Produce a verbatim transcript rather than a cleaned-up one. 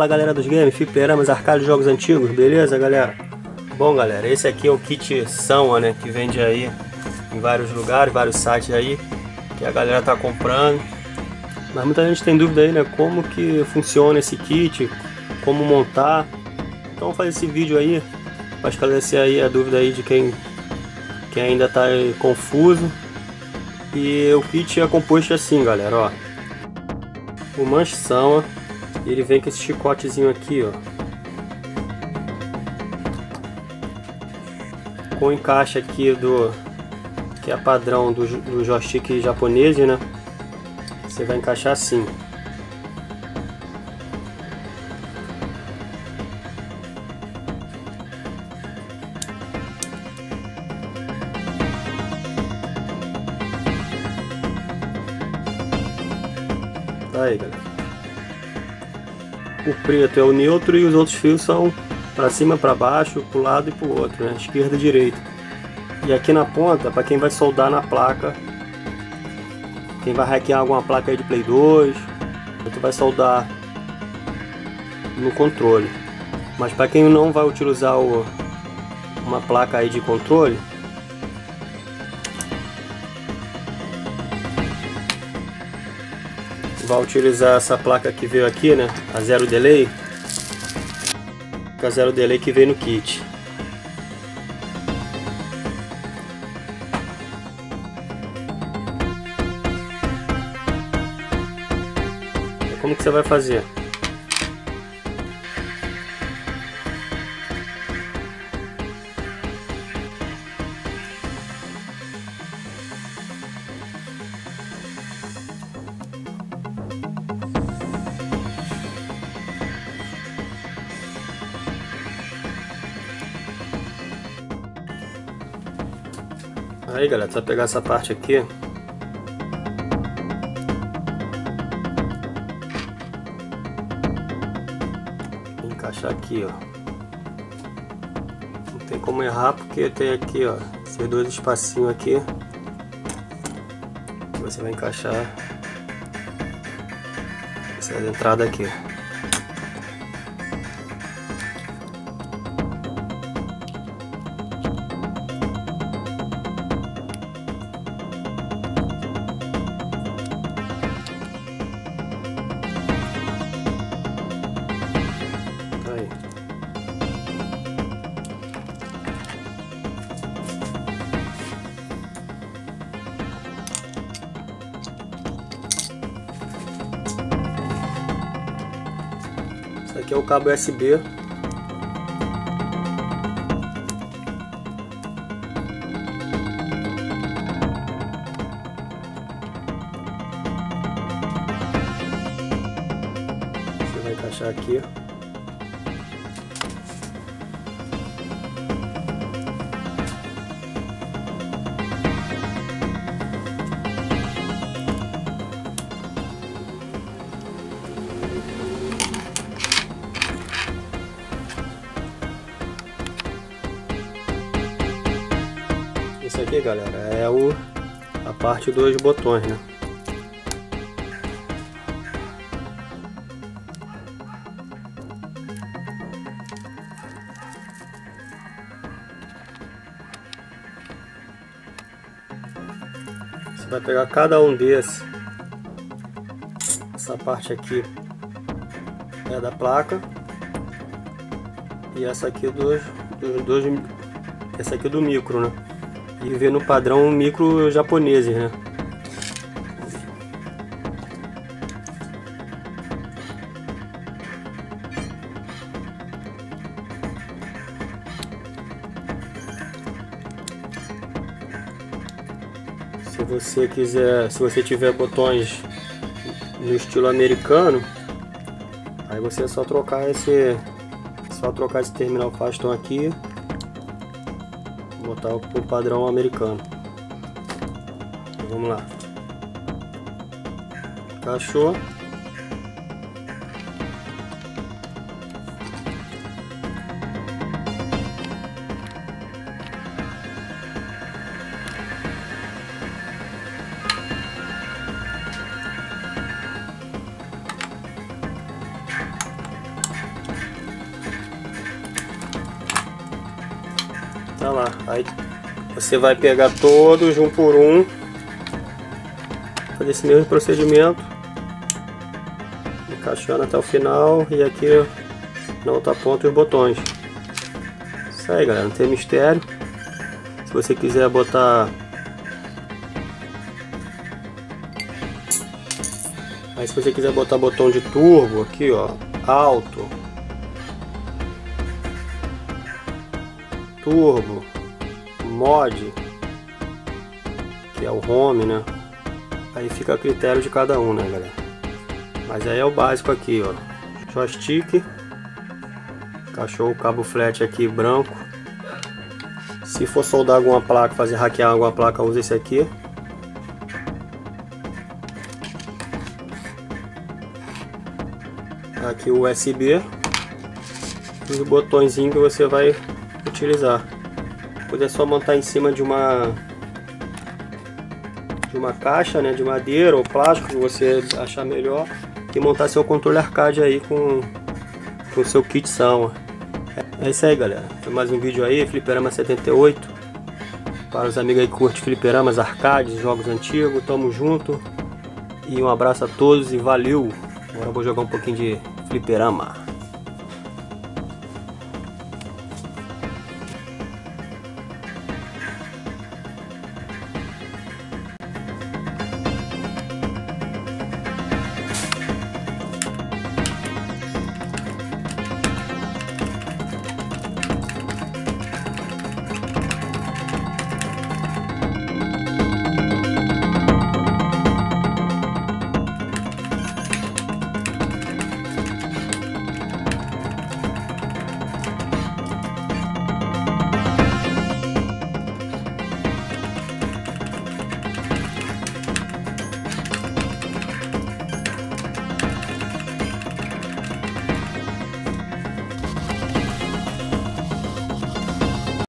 Fala galera dos games, fliperamas, arcade, jogos antigos, beleza galera? Bom galera, esse aqui é o kit Sanwa, né, que vende aí em vários lugares, vários sites aí, que a galera tá comprando. Mas muita gente tem dúvida aí, né, como que funciona esse kit, como montar. Então vou fazer esse vídeo aí para esclarecer aí a dúvida aí de quem, quem ainda tá confuso. E o kit é composto assim galera, ó. O manche Sanwa, ele vem com esse chicotezinho aqui, ó, com o encaixe aqui do que é padrão do, do joystick japonês, né? Você vai encaixar assim. Tá aí, galera. O preto é o neutro e os outros fios são para cima, para baixo, para o lado e para o outro, né? Esquerda e direita. E aqui na ponta, para quem vai soldar na placa, quem vai hackear alguma placa aí de Play dois, outro vai soldar no controle. Mas para quem não vai utilizar o, uma placa aí de controle, vai utilizar essa placa que veio aqui, né? A zero delay, a zero delay que veio no kit. Como que você vai fazer? Aí galera, você vai pegar essa parte aqui, encaixar aqui, ó. Não tem como errar porque tem aqui, ó, esses dois espacinhos aqui. Você vai encaixar essa entrada aqui. Esse aqui é o cabo U S B. Você vai encaixar aqui. Isso aqui, galera, é o, a parte dos botões, né? Você vai pegar cada um desses. Essa parte aqui é da placa e essa aqui dos, dos dois, essa aqui do micro, né? E ver no padrão micro japonês, né? Se você quiser, se você tiver botões no estilo americano, aí você é só trocar esse, só trocar esse terminal Faston aqui. Botar o padrão americano. Então, vamos lá. Encaixou. Tá lá. Aí você vai pegar todos um por um, fazer esse mesmo procedimento, encaixando até o final, e aqui na outra ponta os botões. Isso aí, galera, não tem mistério. Se você quiser botar aí se você quiser botar botão de turbo aqui, ó, alto, turbo, mod, que é o home, né? Aí fica a critério de cada um, né, galera? Mas aí é o básico aqui, ó. Joystick, encaixou o cabo flat aqui branco. Se for soldar alguma placa, fazer hackear alguma placa, usa esse aqui. Aqui o U S B e o botõezinho que você vai utilizar. Depois é só montar em cima de uma de uma caixa, né, de madeira ou plástico, que você achar melhor, e montar seu controle arcade aí com com o seu kit Sound. É isso aí, galera. Foi mais um vídeo aí, Fliperama setenta e oito. Para os amigos aí que curtem fliperamas, arcades, jogos antigos, tamo junto. E um abraço a todos e valeu! Agora eu vou jogar um pouquinho de fliperama.